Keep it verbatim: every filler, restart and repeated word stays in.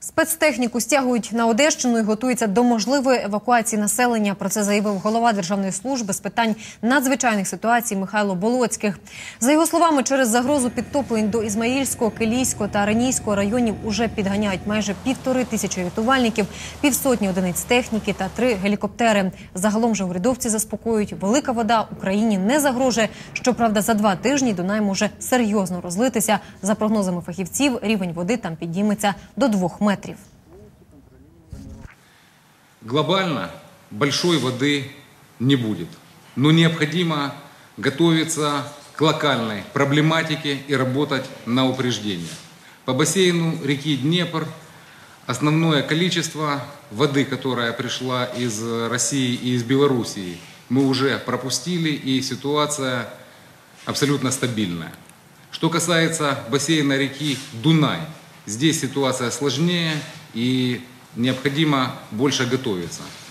Спецтехніку стягують на Одещину і готуються до можливої евакуації населення. Про це заявив голова Державної служби з питань надзвичайних ситуацій Михайло Болоцьких. За його словами, через загрозу підтоплень до Ізмаїльського, Килійського та Ренійського районів уже підганяють майже півтори тисячі рятувальників, півсотні одиниць техніки та три гелікоптери. Загалом же урядовці заспокоюють, велика вода Україні не загрожує. Щоправда, за два тижні Дунай може серйозно розлитися. За прогнозами фахівців, рівень води там підніметься до двох метрів. Глобально большой воды не будет, но необходимо готовиться к локальной проблематике и работать на упреждение. По бассейну реки Днепр основное количество воды, которая пришла из России и из Белоруссии, мы уже пропустили, и ситуация абсолютно стабильная. Что касается бассейна реки Дунай, здесь ситуация сложнее и необходимо больше готовиться.